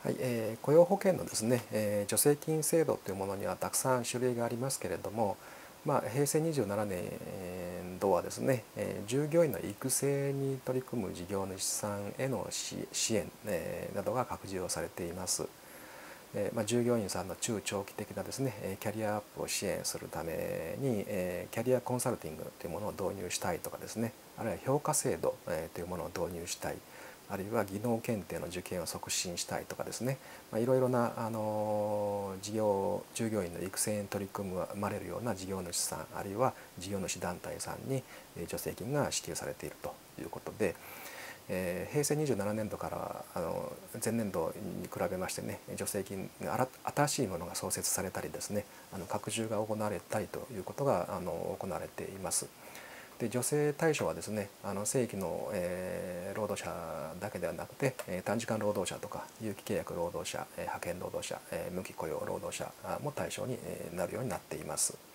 はい、雇用保険のですね、助成金制度というものにはたくさん種類がありますけれども、平成27年度はですね、従業員の育成に取り組む事業主さんへの支援、などが拡充をされています。従業員さんの中長期的なですねキャリアアップを支援するためにキャリアコンサルティングというものを導入したいとかですね、あるいは評価制度というものを導入したい、あるいは技能検定の受験を促進したいとかですね、いろいろな従業員の育成に取り組まれるような事業主さん、あるいは事業主団体さんに助成金が支給されているということで、平成27年度から前年度に比べましてね、助成金が新しいものが創設されたりですね、拡充が行われたりということが行われています。で、助成対象はですね、正規の、労働者だけではなくて、短時間労働者とか有期契約労働者、派遣労働者、無期雇用労働者も対象になるようになっています。